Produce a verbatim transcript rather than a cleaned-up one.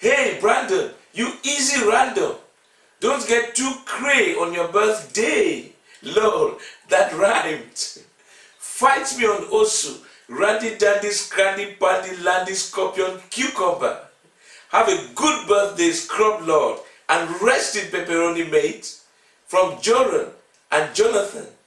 Hey, Brandon, you easy random. Don't get too cray on your birthday. Lol, that rhymed. Fight me on Osu, Randy Dandy, Scrandy, Pandy, Landy, Scorpion, Cucumber. Have a good birthday, Scrub Lord, and rest in pepperoni, mate. From Joran and Jonathan.